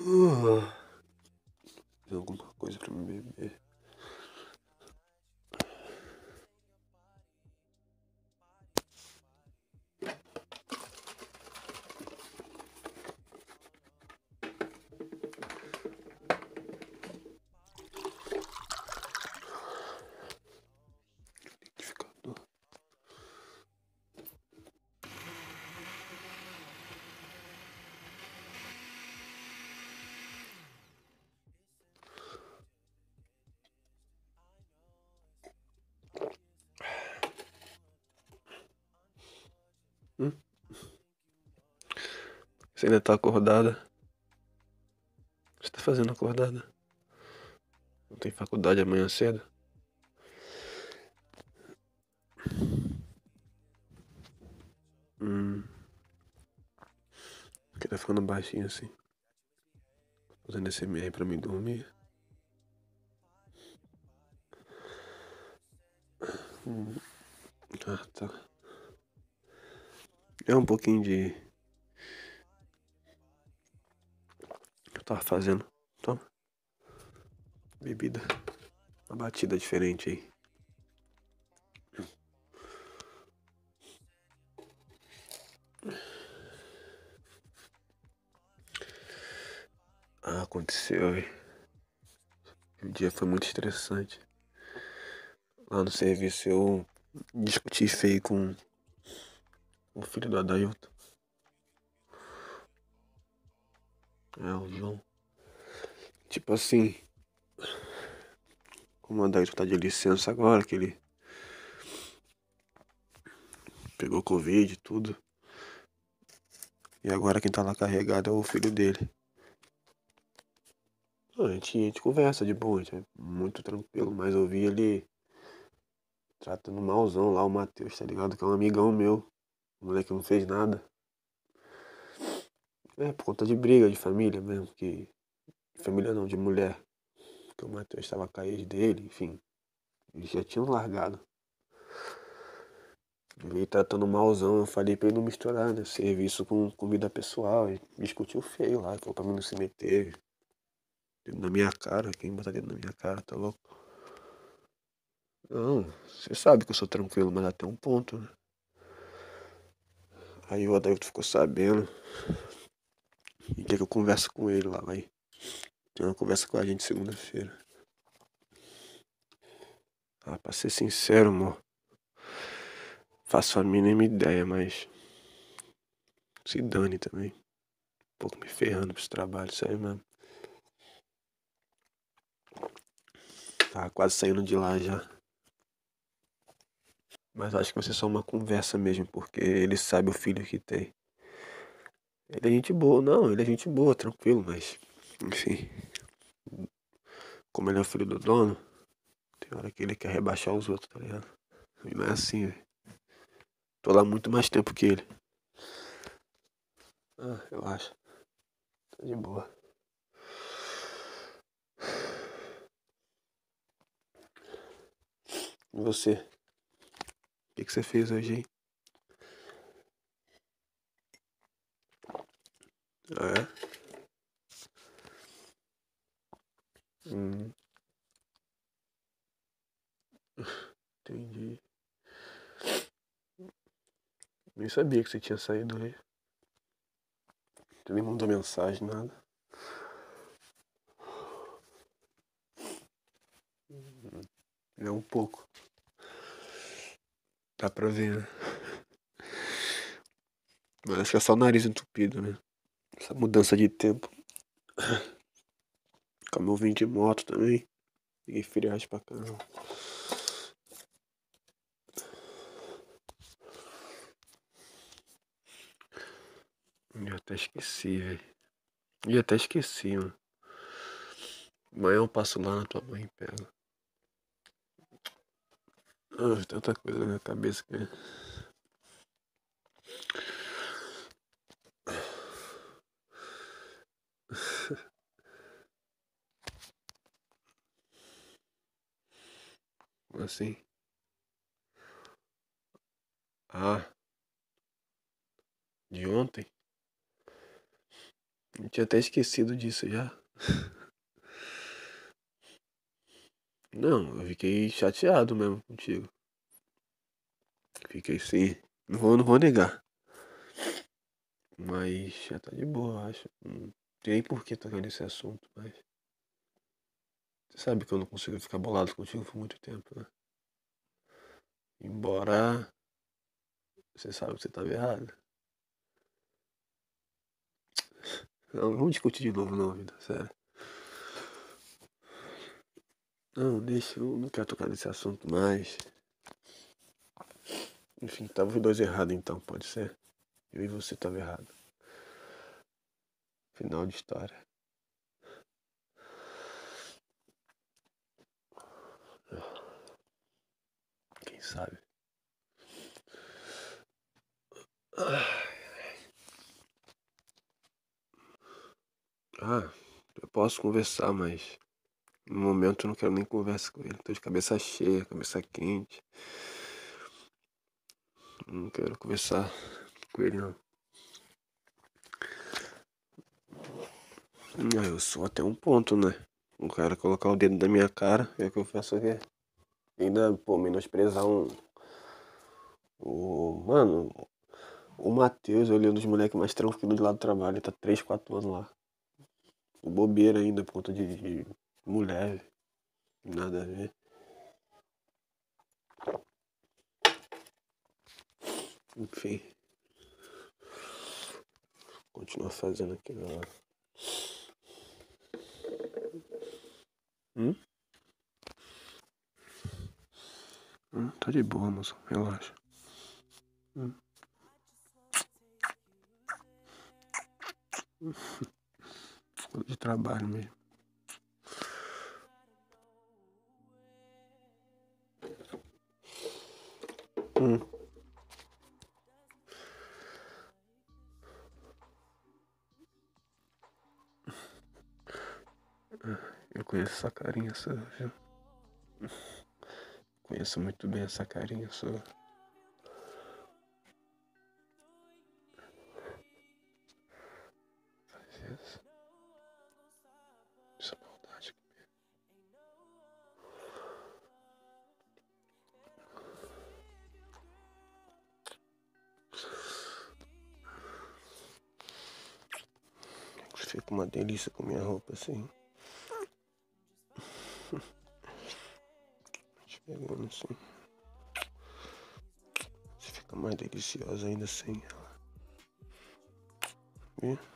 Tem alguma coisa pra me beber. Liquidificador. Você ainda tá acordada? O que você tá fazendo acordada? Não tem faculdade amanhã cedo? Porque tá ficando baixinho assim. Usando esse SMR pra mim dormir. Ah, tá. É um pouquinho de. Eu tava fazendo. Toma. Bebida. Uma batida diferente aí. Ah, aconteceu, hein? O dia foi muito estressante. Lá no serviço eu discuti feio com o filho do Adailton. É, o João. Tipo assim, como o Adailton tá de licença agora, que ele pegou Covid e tudo. E agora quem tá lá carregado é o filho dele. Não, a gente conversa de boa, a gente é muito tranquilo, mas eu vi ele tratando malzão lá o Matheus, tá ligado? Que é um amigão meu. O moleque não fez nada. É, por conta de briga de família mesmo, que. Família não, de mulher. Que o Matheus tava com a ex dele, enfim. Eles já tinham largado. Ele tratando malzão, eu falei pra ele não misturar, né? Serviço com vida pessoal. E discutiu feio lá, falou pra mim não se meter. Dedo na minha cara, quem bota dedo na minha cara, tá louco? Não, você sabe que eu sou tranquilo, mas até um ponto, né? Aí o Adailton ficou sabendo e quer que eu converse com ele lá, vai. Tem uma conversa com a gente segunda-feira. Ah, pra ser sincero, amor, faço a mínima ideia, mas se dane também. Um pouco me ferrando pros trabalhos, sério mesmo. Tava quase saindo de lá já. Mas acho que vai ser só uma conversa mesmo, porque ele sabe o filho que tem. Ele é gente boa, não, ele é gente boa, tranquilo, mas. Enfim, como ele é o filho do dono, tem hora que ele quer rebaixar os outros, tá ligado? E não é assim, velho. Tô lá muito mais tempo que ele. Ah, eu acho. Tá de boa. E você? O que você fez hoje, hein? Ah, é? Hum, entendi. Nem sabia que você tinha saído aí. Você nem mandou mensagem, nada. É um pouco. Dá pra ver, né? Mas acho que é só o nariz entupido, né? Essa mudança de tempo. Como eu vim de moto também. Peguei friagem pra caramba. Eu até esqueci, velho. E até esqueci, mano. Amanhã eu passo lá na tua mãe e pego. Ah, tanta coisa na minha cabeça que. Assim. Ah, de ontem? Eu tinha até esquecido disso já. Não, eu fiquei chateado mesmo contigo. Fiquei sim. Não vou negar. Mas já tá de boa, eu acho. Não tem por que tocar nesse assunto, mas. Você sabe que eu não consigo ficar bolado contigo por muito tempo, né? Embora você sabe que você tava errado. Não, vamos discutir de novo não, vida, sério. Não, deixa, eu não quero tocar nesse assunto mais. Enfim, tava os dois errados então, pode ser? Eu e você tava errado. Final de história. Quem sabe? Ah, eu posso conversar, mas no momento eu não quero nem conversa com ele. Tô de cabeça cheia, cabeça quente. Não quero conversar com ele, não. Eu sou até um ponto, né? O cara colocar o dedo na minha cara, é o que eu faço aqui. Ainda, pô, menosprezar mano, o Matheus, ele é um dos moleques mais tranquilos de lá do trabalho. Ele tá 3, 4 anos lá. O bobeira ainda por conta de mulher, nada a ver. Enfim, continua fazendo aquilo lá. Hum? Tá de boa, moço. Relaxa. Hum. Coisa de trabalho mesmo. Hum. Eu conheço essa carinha sua, viu? Conheço muito bem essa carinha sua. Faz isso. Isso é maldade. Fica uma delícia com minha roupa assim. Te pegando assim. Você fica mais deliciosa ainda assim. Viu?